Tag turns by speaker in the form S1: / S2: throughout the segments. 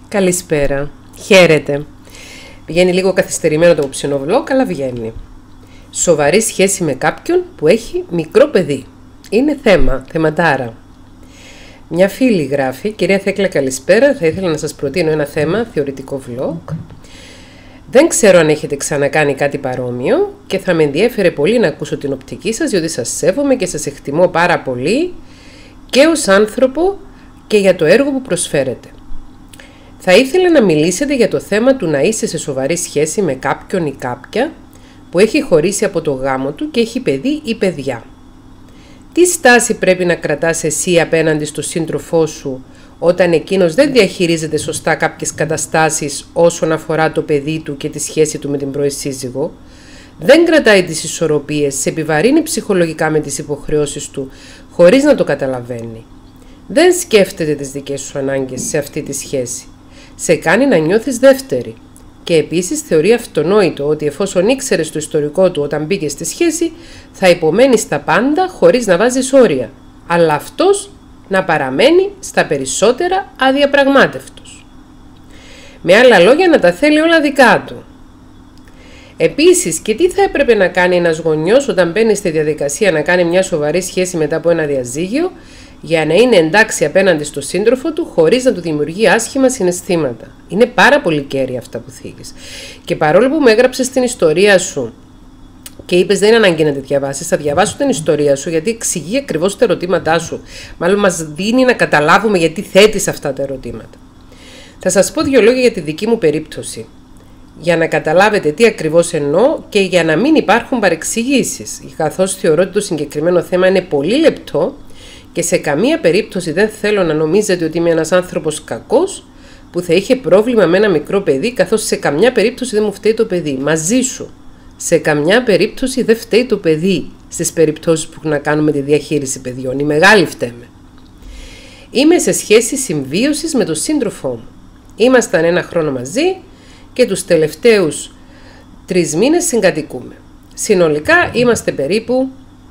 S1: Καλησπέρα. Χαίρετε. Πηγαίνει λίγο καθυστερημένο το απόψινό vlog, αλλά βγαίνει. Σοβαρή σχέση με κάποιον που έχει μικρό παιδί. Είναι θεματάρα. Μια φίλη γράφει: Κυρία Θέκλα, καλησπέρα. Θα ήθελα να σας προτείνω ένα θέμα, θεωρητικό vlog. Δεν ξέρω αν έχετε ξανακάνει κάτι παρόμοιο και θα με ενδιέφερε πολύ να ακούσω την οπτική σας, διότι σας σέβομαι και σας εκτιμώ πάρα πολύ και ως άνθρωπο και για το έργο που προσφέρετε. Θα ήθελα να μιλήσετε για το θέμα του να είσαι σε σοβαρή σχέση με κάποιον ή κάποια που έχει χωρίσει από το γάμο του και έχει παιδί ή παιδιά. Τι στάση πρέπει να κρατάς εσύ απέναντι στο σύντροφό σου όταν εκείνος δεν διαχειρίζεται σωστά κάποιες καταστάσεις όσον αφορά το παιδί του και τη σχέση του με την πρώην σύζυγο, δεν κρατάει τις ισορροπίες, σε επιβαρύνει ψυχολογικά με τις υποχρεώσεις του χωρίς να το καταλαβαίνει. Δεν σκέφτεται τις δικές σου ανάγκες σε αυτή τη σχέση. Σε κάνει να νιώθεις δεύτερη. Και επίσης θεωρεί αυτονόητο ότι εφόσον ήξερες το ιστορικό του όταν μπήκε στη σχέση, θα υπομένεις τα πάντα χωρίς να βάζεις όρια. Αλλά αυτός να παραμένει στα περισσότερα αδιαπραγμάτευτος. Με άλλα λόγια, να τα θέλει όλα δικά του. Επίσης, και τι θα έπρεπε να κάνει ένας γονιός όταν μπαίνει στη διαδικασία να κάνει μια σοβαρή σχέση μετά από ένα διαζύγιο, για να είναι εντάξει απέναντι στο σύντροφο του χωρίς να του δημιουργεί άσχημα συναισθήματα. Είναι πάρα πολύ κέρια αυτά που θίγεις. Και παρόλο που μου έγραψες την ιστορία σου και είπες δεν είναι ανάγκη να τη διαβάσεις, θα διαβάσω την ιστορία σου γιατί εξηγεί ακριβώς τα ερωτήματά σου. Μάλλον μας δίνει να καταλάβουμε γιατί θέτεις αυτά τα ερωτήματα. Θα σας πω δύο λόγια για τη δική μου περίπτωση, για να καταλάβετε τι ακριβώς εννοώ και για να μην υπάρχουν παρεξηγήσεις, καθώς θεωρώ ότι το συγκεκριμένο θέμα είναι πολύ λεπτό και σε καμία περίπτωση δεν θέλω να νομίζετε ότι είμαι ένας άνθρωπος κακός που θα είχε πρόβλημα με ένα μικρό παιδί, καθώς σε καμιά περίπτωση δεν μου φταίει το παιδί. Μαζί σου. Σε καμιά περίπτωση δεν φταίει το παιδί στις περιπτώσεις που έχουν να κάνουν με τη διαχείριση παιδιών. Η μεγάλη φταίμε. Είμαι σε σχέση συμβίωσης με τον σύντροφό μου. Ήμασταν 1 χρόνο μαζί και τους τελευταίους 3 μήνες συγκατοικούμε. Συνολικά είμαστε περίπου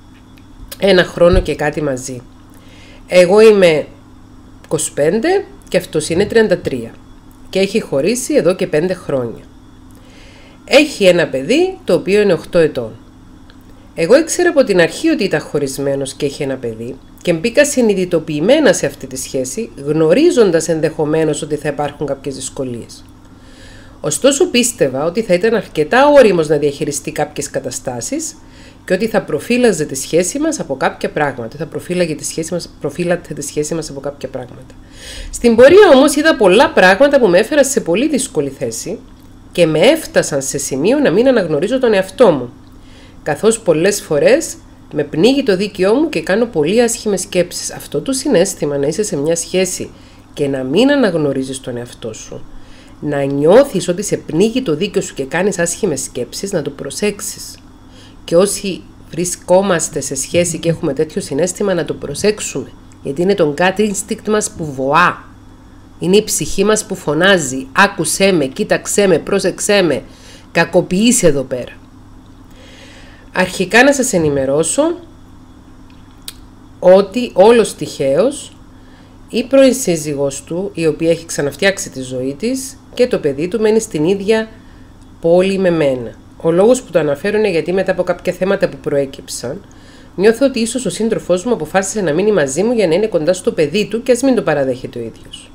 S1: 1 χρόνο και κάτι μαζί. Εγώ είμαι 25 και αυτός είναι 33 και έχει χωρίσει εδώ και 5 χρόνια. Έχει ένα παιδί το οποίο είναι 8 ετών. Εγώ ήξερα από την αρχή ότι ήταν χωρισμένος και έχει ένα παιδί και μπήκα συνειδητοποιημένα σε αυτή τη σχέση, γνωρίζοντας ενδεχομένως ότι θα υπάρχουν κάποιες δυσκολίες. Ωστόσο πίστευα ότι θα ήταν αρκετά όριμος να διαχειριστεί κάποιες καταστάσεις και ότι θα προφύλαζε τη σχέση μας από κάποια πράγματα. Θα προφύλατε τη σχέση μας από κάποια πράγματα. Στην πορεία όμως είδα πολλά πράγματα που με έφεραν σε πολύ δύσκολη θέση και με έφτασαν σε σημείο να μην αναγνωρίζω τον εαυτό μου. Καθώς πολλές φορές με πνίγει το δίκαιό μου και κάνω πολύ άσχημες σκέψεις. Αυτό το συναίσθημα να είσαι σε μια σχέση και να μην αναγνωρίζεις τον εαυτό σου, να νιώθεις ότι σε πνίγει το δίκαιο σου και κάνεις άσχημες σκέψεις, να το προσέξεις. Και όσοι βρισκόμαστε σε σχέση και έχουμε τέτοιο συναίσθημα, να το προσέξουμε. Γιατί είναι τον gut instinct μας που βοά. Είναι η ψυχή μας που φωνάζει. Άκουσέ με, κοίταξέ με, πρόσεξέ με. Κακοποιείς εδώ πέρα. Αρχικά να σας ενημερώσω ότι όλος τυχαίως η πρώην σύζυγός του, η οποία έχει ξαναφτιάξει τη ζωή της και το παιδί του μένει στην ίδια πόλη με μένα. Ο λόγος που το αναφέρω είναι γιατί μετά από κάποια θέματα που προέκυψαν, νιώθω ότι ίσως ο σύντροφός μου αποφάσισε να μείνει μαζί μου για να είναι κοντά στο παιδί του και ας μην το παραδέχεται ο ίδιος.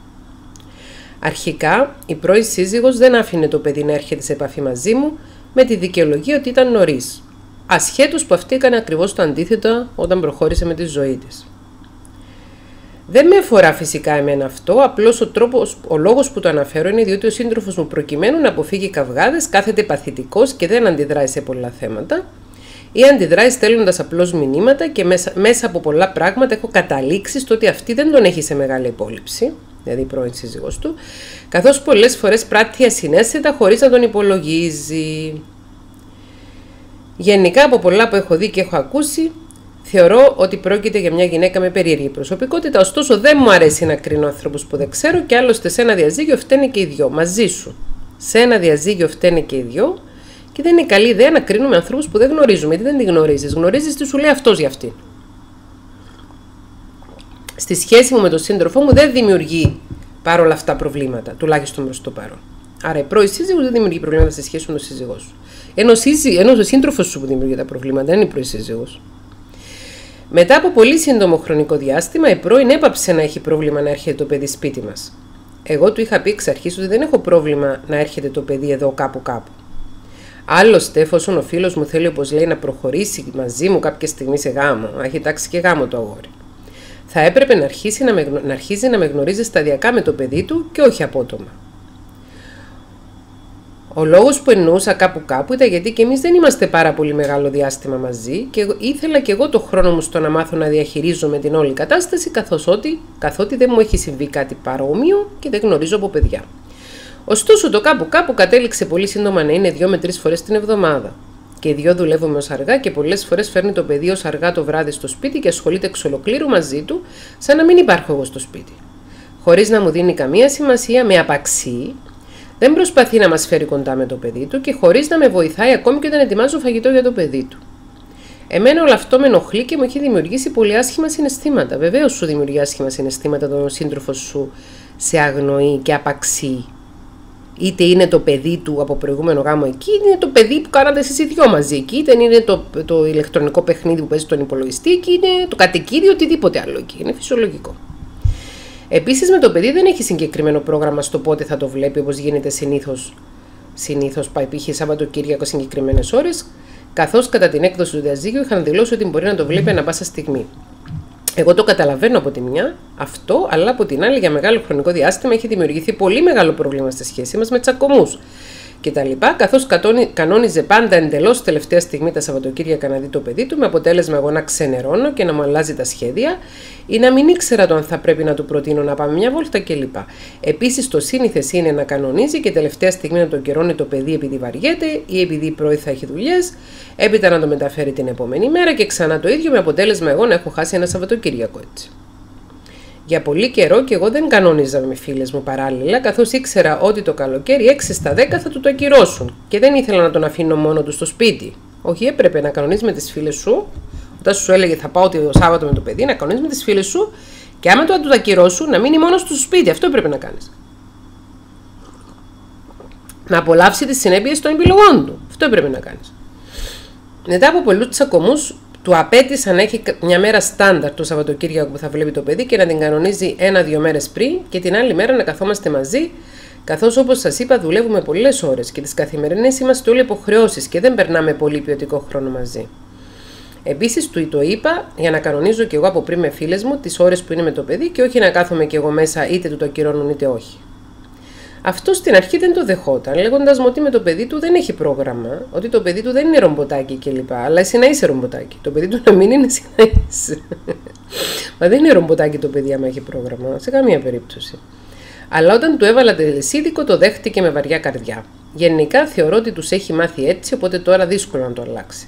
S1: Αρχικά, η πρώην σύζυγος δεν άφηνε το παιδί να έρχεται σε επαφή μαζί μου με τη δικαιολογία ότι ήταν νωρίς, ασχέτως που αυτή έκανε ακριβώς το αντίθετο όταν προχώρησε με τη ζωή της. Δεν με αφορά φυσικά εμένα αυτό, απλώς ο λόγος που το αναφέρω είναι διότι ο σύντροφος μου προκειμένου να αποφύγει καυγάδες κάθεται παθητικός και δεν αντιδράει σε πολλά θέματα ή αντιδράει στέλνοντας απλώς μηνύματα και μέσα από πολλά πράγματα έχω καταλήξει στο ότι αυτή δεν τον έχει σε μεγάλη υπόλοιψη, δηλαδή η πρώην σύζυγός του, καθώς πολλές φορές πράττει ασυναίσθητα χωρίς να τον υπολογίζει. Γενικά από πολλά που έχω δει και έχω ακούσει, θεωρώ ότι πρόκειται για μια γυναίκα με περίεργη προσωπικότητα, ωστόσο δεν μου αρέσει να κρίνω άνθρωπους που δεν ξέρω και άλλωστε σε ένα διαζύγιο φταίνε και οι δυο, μαζί σου. Σε ένα διαζύγιο φταίνε και οι δυο και δεν είναι καλή ιδέα να κρίνουμε ανθρώπους που δεν γνωρίζουμε, γιατί δεν τη γνωρίζεις. Γνωρίζεις τι σου λέει αυτός για αυτήν. Στη σχέση μου με τον σύντροφό μου δεν δημιουργεί παρόλα αυτά προβλήματα, τουλάχιστον προς το παρόν. Άρα η πρώην σύζυγος δεν δημιουργεί προβλήματα στη σχέση με τον σύζυγό σου. Ενώ ο σύντροφος σου που δημιουργεί τα προβλήματα, δεν είναι η πρώην σύζυγος. Μετά από πολύ σύντομο χρονικό διάστημα, η πρώην έπαψε να έχει πρόβλημα να έρχεται το παιδί σπίτι μας. Εγώ του είχα πει εξ αρχής ότι δεν έχω πρόβλημα να έρχεται το παιδί εδώ κάπου. Άλλωστε, εφόσον ο φίλος μου θέλει, όπως λέει, να προχωρήσει μαζί μου κάποια στιγμή σε γάμο, έχει τάξει και γάμο το αγόρι, θα έπρεπε να αρχίσει να με γνωρίζει σταδιακά με το παιδί του και όχι απότομα. Ο λόγος που εννοούσα κάπου ήταν γιατί και εμείς δεν είμαστε πάρα πολύ μεγάλο διάστημα μαζί και ήθελα και εγώ το χρόνο μου στο να μάθω να διαχειρίζομαι την όλη κατάσταση, καθότι δεν μου έχει συμβεί κάτι παρόμοιο και δεν γνωρίζω από παιδιά. Ωστόσο, το κάπου κατέληξε πολύ σύντομα να είναι 2 με 3 φορές την εβδομάδα. Και οι δυο δουλεύουμε ως αργά και πολλές φορές φέρνει το παιδί ως αργά το βράδυ στο σπίτι και ασχολείται εξ ολοκλήρου μαζί του, σαν να μην υπάρχω εγώ στο σπίτι. Χωρίς να μου δίνει καμία σημασία, με απαξεί, δεν προσπαθεί να μας φέρει κοντά με το παιδί του και χωρίς να με βοηθάει ακόμη και όταν ετοιμάζω φαγητό για το παιδί του. Εμένα όλο αυτό με ενοχλεί και μου έχει δημιουργήσει πολύ άσχημα συναισθήματα. Βεβαίως σου δημιουργεί άσχημα συναισθήματα όταν ο σύντροφος σου σε αγνοεί και απαξεί. Είτε είναι το παιδί του από προηγούμενο γάμο εκεί, είτε είναι το παιδί που κάνατε εσείς οι δυο μαζί εκεί, είτε είναι το ηλεκτρονικό παιχνίδι που παίζει στον υπολογιστή, είτε είναι το κατοικίδιο, οτιδήποτε άλλο εκεί. Είναι φυσιολογικό. Επίσης, με το παιδί δεν έχει συγκεκριμένο πρόγραμμα στο πότε θα το βλέπει, όπως γίνεται συνήθως πάει π.χ. Σαββατοκύριακο συγκεκριμένες ώρες, καθώς κατά την έκδοση του διαζύγιου είχαν δηλώσει ότι μπορεί να το βλέπει ανά πάσα στιγμή. Εγώ το καταλαβαίνω από τη μια αυτό, αλλά από την άλλη για μεγάλο χρονικό διάστημα έχει δημιουργηθεί πολύ μεγάλο πρόβλημα στη σχέση μας με τσακωμούς κτλ. Καθώς κανόνιζε πάντα εντελώς τελευταία στιγμή τα Σαββατοκύριακα να δει το παιδί του, με αποτέλεσμα εγώ να ξενερώνω και να μου αλλάζει τα σχέδια ή να μην ήξερα το αν θα πρέπει να του προτείνω να πάμε μια βόλτα κλπ. Επίσης, το σύνηθες είναι να κανονίζει και τελευταία στιγμή να το καιρώνει το παιδί επειδή βαριέται ή επειδή η πρωί θα έχει δουλειές, έπειτα να το μεταφέρει την επόμενη μέρα και ξανά το ίδιο, με αποτέλεσμα εγώ να έχω χάσει ένα Σαββατοκύριακο έτσι. Για πολύ καιρό και εγώ δεν κανόνιζα με φίλες μου παράλληλα, καθώς ήξερα ότι το καλοκαίρι 6 στα 10 θα του το ακυρώσουν και δεν ήθελα να τον αφήνω μόνο του στο σπίτι. Όχι, έπρεπε να κανονίζεις με τις φίλες σου, όταν σου έλεγε θα πάω το Σάββατο με το παιδί, να κανονίζεις με τις φίλες σου και άμα του το ακυρώσουν να μείνει μόνος του στο σπίτι. Αυτό έπρεπε να κάνεις. Να απολαύσει τις συνέπειες των επιλογών του. Αυτό έπρεπε να κάνεις. Μετά από πολλούς τσακωμούς, του απέτησα να έχει μια μέρα στάνταρ το Σαββατοκύριακο που θα βλέπει το παιδί και να την κανονίζει 1-2 μέρες πριν και την άλλη μέρα να καθόμαστε μαζί, καθώς όπως σας είπα δουλεύουμε πολλές ώρες και τις καθημερινές είμαστε όλοι υποχρεώσεις και δεν περνάμε πολύ ποιοτικό χρόνο μαζί. Επίσης του το είπα για να κανονίζω κι εγώ από πριν με φίλες μου τις ώρες που είναι με το παιδί και όχι να κάθομαι κι εγώ μέσα είτε του το ακυρώνουν είτε όχι. Αυτό στην αρχή δεν το δεχόταν, λέγοντας μου ότι με το παιδί του δεν έχει πρόγραμμα, ότι το παιδί του δεν είναι ρομποτάκι κλπ. Αλλά εσύ να είσαι ρομποτάκι. Το παιδί του να μην είναι, εσύ να είσαι. Μα δεν είναι ρομποτάκι το παιδί άμα έχει πρόγραμμα, σε καμία περίπτωση. Αλλά όταν του έβαλα τελεσίδικο το δέχτηκε με βαριά καρδιά. Γενικά θεωρώ ότι τους έχει μάθει έτσι, οπότε τώρα δύσκολο να το αλλάξει.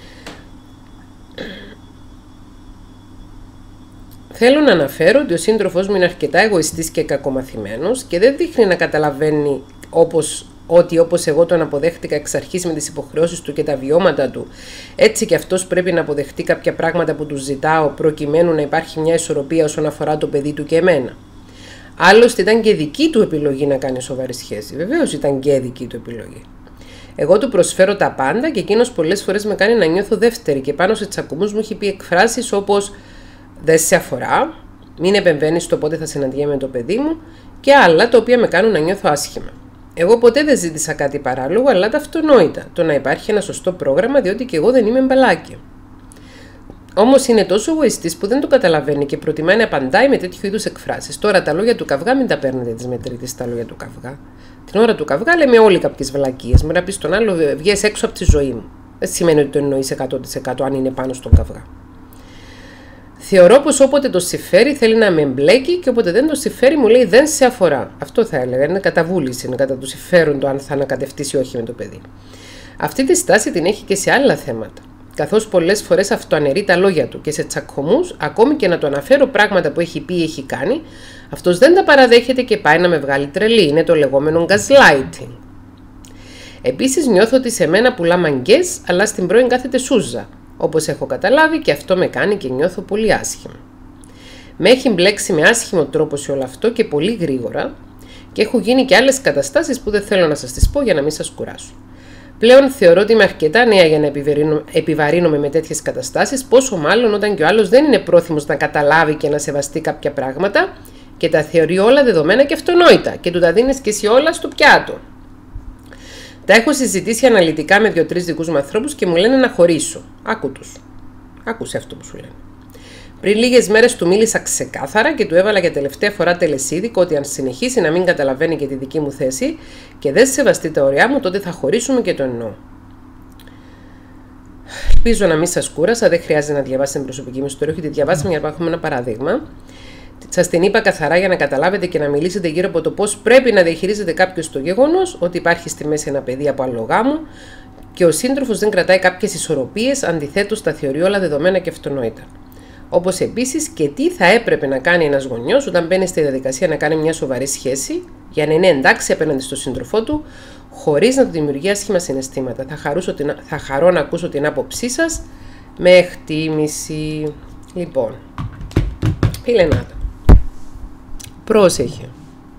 S1: Θέλω να αναφέρω ότι ο σύντροφός μου είναι αρκετά εγωιστής και κακομαθημένος και δεν δείχνει να καταλαβαίνει όπως εγώ τον αποδέχτηκα εξ αρχής με τις υποχρεώσεις του και τα βιώματα του, έτσι και αυτός πρέπει να αποδεχτεί κάποια πράγματα που του ζητάω προκειμένου να υπάρχει μια ισορροπία όσον αφορά το παιδί του και εμένα. Άλλωστε ήταν και δική του επιλογή να κάνει σοβαρή σχέση. Βεβαίως ήταν και δική του επιλογή. Εγώ του προσφέρω τα πάντα και εκείνος πολλές φορές με κάνει να νιώθω δεύτερη και πάνω σε τσακωμούς μου έχει πει εκφράσεις όπως «Δεν σε αφορά», «Μην επεμβαίνεις στο πότε θα συναντιέμαι με το παιδί μου» και άλλα τα οποία με κάνουν να νιώθω άσχημα. Εγώ ποτέ δεν ζήτησα κάτι παράλογο, αλλά τα αυτονόητα, το να υπάρχει ένα σωστό πρόγραμμα, διότι και εγώ δεν είμαι μπαλάκι. Όμως είναι τόσο εγωιστής που δεν το καταλαβαίνει και προτιμάει να απαντάει με τέτοιου είδους εκφράσεις. Τώρα τα λόγια του καυγά μην τα παίρνετε τις μετρητές τα λόγια του καυγά. Την ώρα του καυγά λέμε όλοι κάποιες βλακίες. Μπορεί να πει στον άλλο βγες έξω από τη ζωή μου. Δεν σημαίνει ότι το εννοείς 100% αν είναι πάνω στον καυγά. Θεωρώ πως όποτε το συμφέρει θέλει να με εμπλέκει και όποτε δεν το συμφέρει μου λέει δεν σε αφορά. Αυτό θα έλεγα. Είναι καταβούληση, είναι κατά του συμφέρον το αν θα ανακατευτήσει ή όχι με το παιδί. Αυτή τη στάση την έχει και σε άλλα θέματα. Καθώς πολλές φορές αυτοαναιρεί τα λόγια του και σε τσακωμούς, ακόμη και να του αναφέρω πράγματα που έχει πει ή έχει κάνει, αυτός δεν τα παραδέχεται και πάει να με βγάλει τρελή. Είναι το λεγόμενο gaslighting. Επίσης νιώθω ότι σε μένα πουλά μαγκές, αλλά στην πρώην κάθεται σούζα. Όπως έχω καταλάβει και αυτό με κάνει και νιώθω πολύ άσχημα. Με έχει μπλέξει με άσχημο τρόπο σε όλο αυτό και πολύ γρήγορα και έχω γίνει και άλλες καταστάσεις που δεν θέλω να σας τις πω για να μην σας κουράσω. Πλέον θεωρώ ότι είμαι αρκετά νέα για να επιβαρύνομαι με τέτοιες καταστάσεις, πόσο μάλλον όταν και ο άλλος δεν είναι πρόθυμος να καταλάβει και να σεβαστεί κάποια πράγματα και τα θεωρεί όλα δεδομένα και αυτονόητα και του τα δίνεις και εσύ όλα στο πιάτο. Τα έχω συζητήσει αναλυτικά με 2-3 δικούς μου ανθρώπους και μου λένε να χωρίσω. Άκου τους. Άκουσε αυτό που σου λένε. Πριν λίγες μέρες του μίλησα ξεκάθαρα και του έβαλα για τελευταία φορά τελεσίδικο ότι αν συνεχίσει να μην καταλαβαίνει και τη δική μου θέση και δεν σεβαστεί τα ωριά μου, τότε θα χωρίσουμε και το εννοώ. Ελπίζω να μην σας κούρασα, δεν χρειάζεται να διαβάσετε την προσωπική μου ιστορία, όχι τη διαβάσαμε για να έχουμε ένα παράδειγμα. Σας την είπα καθαρά για να καταλάβετε και να μιλήσετε γύρω από το πώς πρέπει να διαχειρίζεται κάποιος το γεγονός ότι υπάρχει στη μέση ένα παιδί από άλλο γάμο και ο σύντροφος δεν κρατάει κάποιες ισορροπίες, αντιθέτως τα θεωρεί όλα δεδομένα και αυτονόητα. Όπως επίσης και τι θα έπρεπε να κάνει ένας γονιός όταν μπαίνει στη διαδικασία να κάνει μια σοβαρή σχέση για να είναι εντάξει απέναντι στον σύντροφό του, χωρίς να του δημιουργεί άσχημα συναισθήματα. Θα χαρώ να ακούσω την άποψή σας με εκτίμηση. Λοιπόν, φίλε Νάτα, πρόσεχε.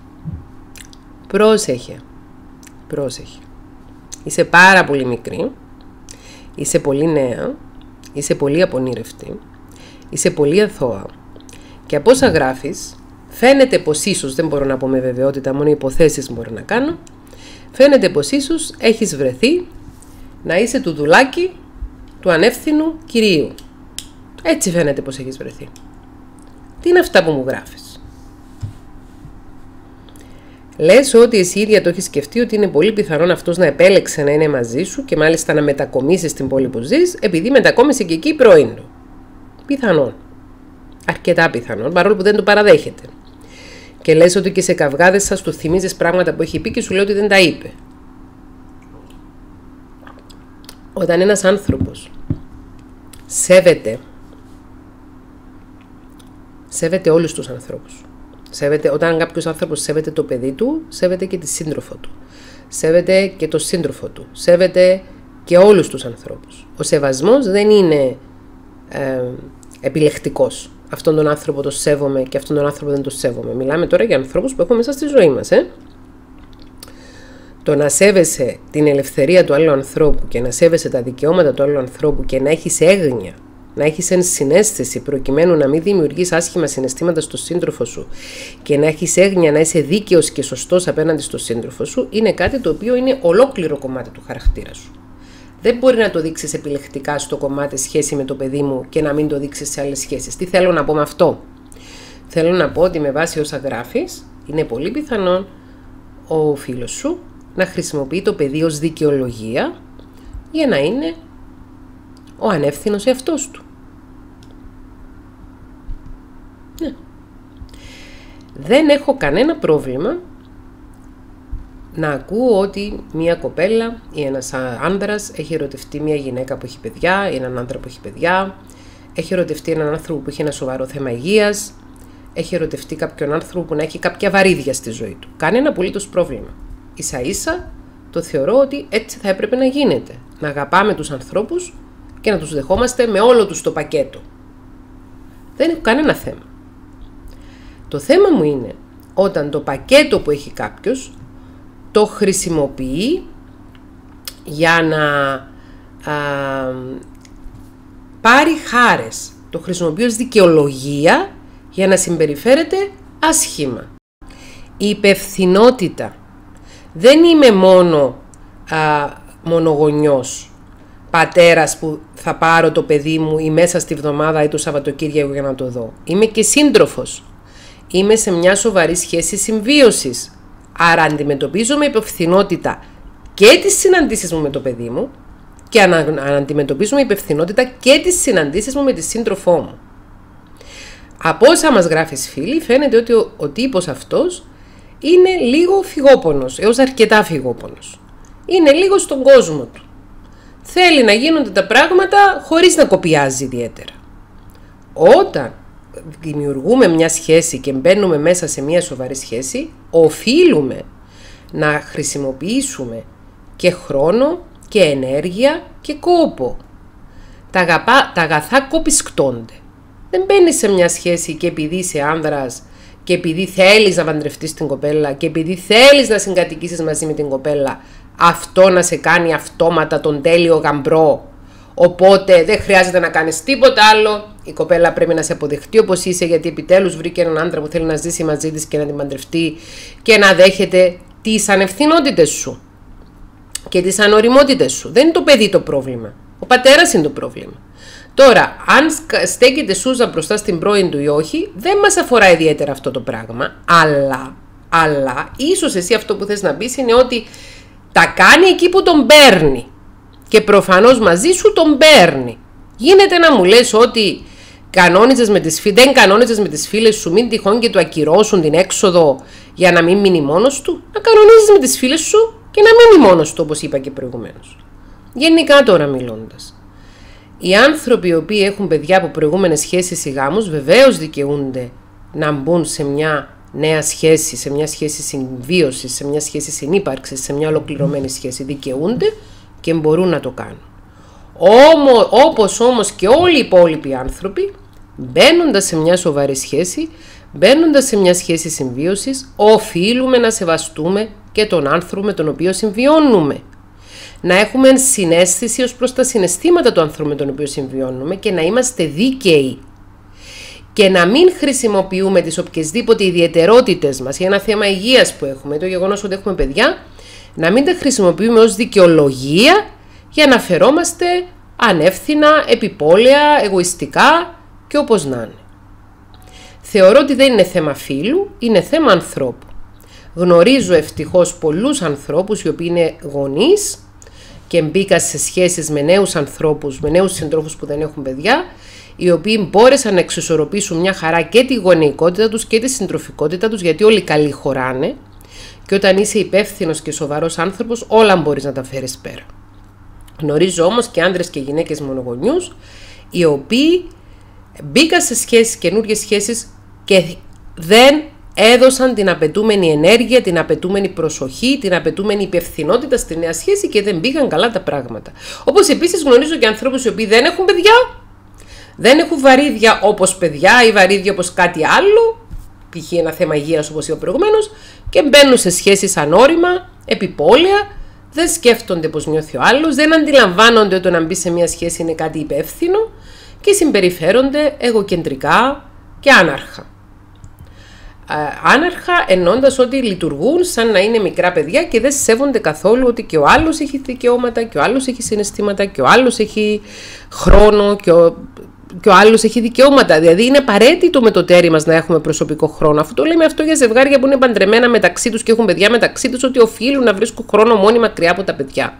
S1: Είσαι πάρα πολύ μικρή, είσαι πολύ νέα, είσαι πολύ απονήρευτη, είσαι πολύ αθώα και από όσα γράφεις φαίνεται πως ίσως, δεν μπορώ να πω με βεβαιότητα, μόνο υποθέσεις μπορώ να κάνω, φαίνεται πως ίσως έχεις βρεθεί να είσαι του δουλάκι του ανεύθυνου κυρίου. Έτσι φαίνεται πως έχεις βρεθεί. Τι είναι αυτά που μου γράφεις? Λες ότι εσύ ίδια το έχεις σκεφτεί ότι είναι πολύ πιθανόν αυτός να επέλεξε να είναι μαζί σου και μάλιστα να μετακομίσει στην πόλη που ζεις επειδή μετακόμισε και εκεί η πρώην του. Πιθανόν. Αρκετά πιθανόν, παρόλο που δεν το παραδέχεται. Και λες ότι και σε καυγάδες σας του θυμίζεις πράγματα που έχει πει και σου λέει ότι δεν τα είπε. Όταν ένας άνθρωπος σέβεται όλους τους ανθρώπους. Όταν κάποιος άνθρωπος σέβεται το παιδί του, σέβεται και τη σύντροφο του. Σέβεται και το σύντροφο του. Σέβεται και όλους τους ανθρώπους. Ο σεβασμός δεν είναι επιλεκτικός. Αυτόν τον άνθρωπο το σέβομαι και αυτόν τον άνθρωπο δεν το σέβομαι. Μιλάμε τώρα για ανθρώπους που έχουμε μέσα στη ζωή μας. Το να σέβεσαι την ελευθερία του άλλου ανθρώπου και να σέβεσαι τα δικαιώματα του άλλου ανθρώπου και να έχεις έγνοια, να έχεις ενσυναίσθηση προκειμένου να μην δημιουργείς άσχημα συναισθήματα στο σύντροφο σου και να έχεις έγνοια να είσαι δίκαιος και σωστός απέναντι στο σύντροφο σου, είναι κάτι το οποίο είναι ολόκληρο κομμάτι του χαρακτήρα σου. Δεν μπορεί να το δείξεις επιλεκτικά στο κομμάτι σχέση με το παιδί μου και να μην το δείξεις σε άλλες σχέσεις. Τι θέλω να πω με αυτό? Θέλω να πω ότι με βάση όσα γράφεις, είναι πολύ πιθανόν ο φίλος σου να χρησιμοποιεί το παιδί ως δικαιολογία για να είναι ο ανεύθυνος εαυτός του. Ναι. Δεν έχω κανένα πρόβλημα να ακούω ότι μια κοπέλα ή ένας άνδρας έχει ερωτευτεί μια γυναίκα που έχει παιδιά ή έναν άντρα που έχει παιδιά, έχει ερωτευτεί έναν άνθρωπο που έχει ένα σοβαρό θέμα υγείας, έχει ερωτευτεί κάποιον άνθρωπο που να έχει κάποια βαρύδια στη ζωή του. Κανένα απολύτως πρόβλημα. Ίσα ίσα το θεωρώ ότι έτσι θα έπρεπε να γίνεται. Να αγαπάμε τους ανθρώπους και να τους δεχόμαστε με όλο τους το πακέτο. Δεν έχω κανένα θέμα. Το θέμα μου είναι όταν το πακέτο που έχει κάποιος το χρησιμοποιεί για να πάρει χάρες. Το χρησιμοποιεί ως δικαιολογία για να συμπεριφέρεται άσχημα. Η υπευθυνότητα. Δεν είμαι μόνο μονογονιός, πατέρας που θα πάρω το παιδί μου ή μέσα στη βδομάδα ή το Σαββατοκύριακο για να το δω. Είμαι και σύντροφος. Είμαι σε μια σοβαρή σχέση συμβίωσης. Άρα αντιμετωπίζω με υπευθυνότητα και τις συναντήσεις μου με το παιδί μου και αντιμετωπίζω με υπευθυνότητα και τις συναντήσεις μου με τη σύντροφό μου. Από όσα μας γράφεις φίλοι, φαίνεται ότι ο τύπος αυτός είναι λίγο φυγόπονος, έως αρκετά φυγόπονος. Είναι λίγο στον κόσμο του. Θέλει να γίνονται τα πράγματα χωρίς να κοπιάζει ιδιαίτερα. Όταν δημιουργούμε μια σχέση και μπαίνουμε μέσα σε μια σοβαρή σχέση, οφείλουμε να χρησιμοποιήσουμε και χρόνο και ενέργεια και κόπο. Τα αγαθά κοπισκτώνται. Δεν μπαίνεις σε μια σχέση και επειδή είσαι άνδρας και επειδή θέλεις να παντρευτείς την κοπέλα και επειδή θέλεις να συγκατοικήσεις μαζί με την κοπέλα, αυτό να σε κάνει αυτόματα τον τέλειο γαμπρό. Οπότε δεν χρειάζεται να κάνεις τίποτα άλλο. Η κοπέλα πρέπει να σε αποδεχτεί όπως είσαι, γιατί επιτέλους βρήκε έναν άντρα που θέλει να ζήσει μαζί της και να την παντρευτεί και να δέχεται τις ανευθυνότητες σου και τις ανοριμότητες σου. Δεν είναι το παιδί το πρόβλημα. Ο πατέρας είναι το πρόβλημα. Τώρα, αν στέκεται Σούζα μπροστά στην πρώην του ή όχι, δεν μας αφορά ιδιαίτερα αυτό το πράγμα. Αλλά ίσως εσύ αυτό που θες να πεις είναι ότι τα κάνει εκεί που τον παίρνει. Και προφανώς μαζί σου τον παίρνει. Γίνεται να μου λες ότι δεν κανόνιζες με τις φίλες σου, μην τυχόν και του ακυρώσουν την έξοδο για να μην μείνει μόνος του. Να κανονίζεις με τις φίλες σου και να μείνει μόνος του, όπως είπα και προηγουμένως. Γενικά τώρα μιλώντας, οι άνθρωποι οι οποίοι έχουν παιδιά από προηγούμενες σχέσεις ή γάμους βεβαίως δικαιούνται να μπουν σε μια νέα σχέση, σε μια σχέση συμβίωσης, σε μια σχέση συνύπαρξης, σε μια ολοκληρωμένη σχέση. Δικαιούνται και μπορούν να το κάνουν. Όπως όμως και όλοι οι υπόλοιποι άνθρωποι, μπαίνοντας σε μια σοβαρή σχέση, μπαίνοντας σε μια σχέση συμβίωσης, οφείλουμε να σεβαστούμε και τον άνθρωπο με τον οποίο συμβιώνουμε. Να έχουμε συναίσθηση ως προς τα συναισθήματα του ανθρώπου με τον οποίο συμβιώνουμε και να είμαστε δίκαιοι. Και να μην χρησιμοποιούμε τις οποιασδήποτε ιδιαιτερότητες μας για ένα θέμα υγείας που έχουμε, το γεγονός ότι έχουμε παιδιά, να μην τα χρησιμοποιούμε ως δικαιολογία για να φερόμαστε ανεύθυνα, επιπόλαια, εγωιστικά και όπως να είναι. Θεωρώ ότι δεν είναι θέμα φίλου, είναι θέμα ανθρώπου. Γνωρίζω ευτυχώς πολλούς ανθρώπους οι οποίοι είναι γονείς και μπήκα σε σχέσεις με νέους ανθρώπους, με νέους συντρόφους που δεν έχουν παιδιά, οι οποίοι μπόρεσαν να εξισορροπήσουν μια χαρά και τη γονεϊκότητα τους και τη συντροφικότητα τους, γιατί όλοι καλοί χωράνε και όταν είσαι υπεύθυνος και σοβαρός άνθρωπος όλα μπορείς να τα φέρεις πέρα. Γνωρίζω όμως και άνδρες και γυναίκες μονογονιούς οι οποίοι μπήκαν σε σχέσεις, καινούργιες σχέσεις και δεν έδωσαν την απαιτούμενη ενέργεια, την απαιτούμενη προσοχή, την απαιτούμενη υπευθυνότητα στη νέα σχέση και δεν πήγαν καλά τα πράγματα. Όπως επίσης γνωρίζω και ανθρώπους οι οποίοι δεν έχουν παιδιά, δεν έχουν βαρύδια όπως παιδιά ή βαρύδια όπως κάτι άλλο, π.χ. ένα θέμα υγείας όπως είπα προηγουμένως, και μπαίνουν σε σχέσεις ανώριμα, επιπόλαια, δεν σκέφτονται πώς νιώθει ο άλλος, δεν αντιλαμβάνονται ότι το να μπει σε μια σχέση είναι κάτι υπεύθυνο και συμπεριφέρονται εγωκεντρικά και άναρχα. Άναρχα εννοώντας ότι λειτουργούν σαν να είναι μικρά παιδιά και δεν σέβονται καθόλου ότι και ο άλλος έχει δικαιώματα και ο άλλος έχει συναισθήματα και ο άλλος έχει χρόνο και ο άλλος έχει δικαιώματα. Δηλαδή είναι απαραίτητο με το τέρι μας να έχουμε προσωπικό χρόνο. Αφού το λέμε αυτό για ζευγάρια που είναι παντρεμένα μεταξύ τους και έχουν παιδιά μεταξύ τους, ότι οφείλουν να βρίσκουν χρόνο μόνοι μακριά από τα παιδιά.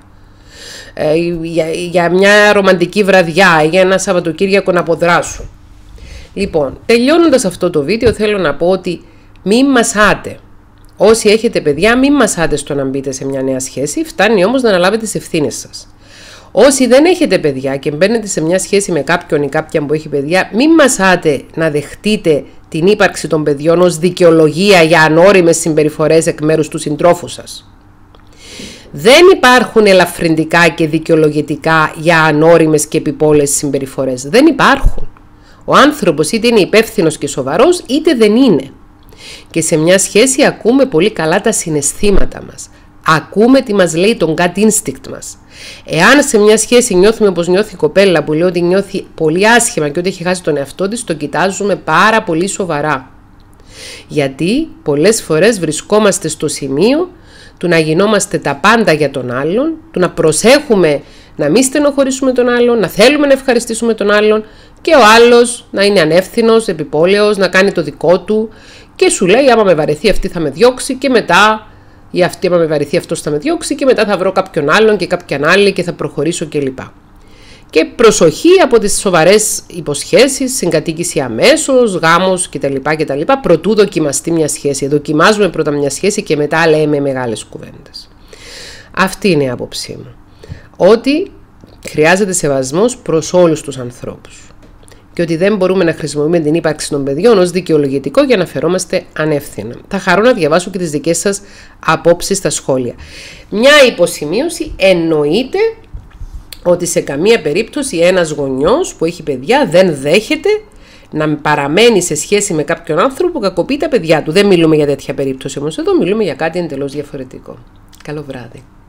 S1: Για μια ρομαντική βραδιά ή για ένα Σαββατοκύριακο να αποδράσουν. Λοιπόν, τελειώνοντας αυτό το βίντεο θέλω να πω ότι μην μασάτε. Όσοι έχετε παιδιά, μην μασάτε στο να μπείτε σε μια νέα σχέση, φτάνει όμως να αναλάβετε τις ευθύνες σας. Όσοι δεν έχετε παιδιά και μπαίνετε σε μια σχέση με κάποιον ή κάποιαν που έχει παιδιά, μην μασάτε να δεχτείτε την ύπαρξη των παιδιών ως δικαιολογία για ανώριμες συμπεριφορές εκ μέρους του συντρόφου σας. Δεν υπάρχουν ελαφρυντικά και δικαιολογητικά για ανώριμες και επιπόλαιες συμπεριφορές. Δεν υπάρχουν. Ο άνθρωπος είτε είναι υπεύθυνος και σοβαρός, είτε δεν είναι. Και σε μια σχέση ακούμε πολύ καλά τα συναισθήματα μας. Ακούμε τι μας λέει το gut instinct μας. Εάν σε μια σχέση νιώθουμε όπως νιώθει η κοπέλα που λέει ότι νιώθει πολύ άσχημα και ότι έχει χάσει τον εαυτό της, το κοιτάζουμε πάρα πολύ σοβαρά. Γιατί πολλές φορές βρισκόμαστε στο σημείο του να γινόμαστε τα πάντα για τον άλλον, του να προσέχουμε να μην στενοχωρήσουμε τον άλλον, να θέλουμε να ευχαριστήσουμε τον άλλον και ο άλλος να είναι ανεύθυνος, επιπόλαιος, να κάνει το δικό του και σου λέει άμα με βαρεθεί αυτή θα με διώξει και μετά ή αυτή άμα με βαρεθεί αυτός θα με διώξει και μετά θα βρω κάποιον άλλον και κάποιαν άλλη και θα προχωρήσω κλπ. Και προσοχή από τις σοβαρές υποσχέσεις, συγκατοίκηση αμέσως, γάμος κτλ. Προτού δοκιμαστεί μια σχέση. Δοκιμάζουμε πρώτα μια σχέση και μετά λέμε μεγάλες κουβέντες. Αυτή είναι η άποψή μου. Ότι χρειάζεται σεβασμός προς όλους τους ανθρώπους. Και ότι δεν μπορούμε να χρησιμοποιούμε την ύπαρξη των παιδιών ως δικαιολογητικό για να φερόμαστε ανεύθυνα. Θα χαρώ να διαβάσω και τις δικές σας απόψεις στα σχόλια. Μια υποσημείωση: εννοείται ότι σε καμία περίπτωση ένας γονιός που έχει παιδιά δεν δέχεται να παραμένει σε σχέση με κάποιον άνθρωπο που κακοποιεί τα παιδιά του. Δεν μιλούμε για τέτοια περίπτωση όμως εδώ, μιλούμε για κάτι εντελώς διαφορετικό. Καλό βράδυ.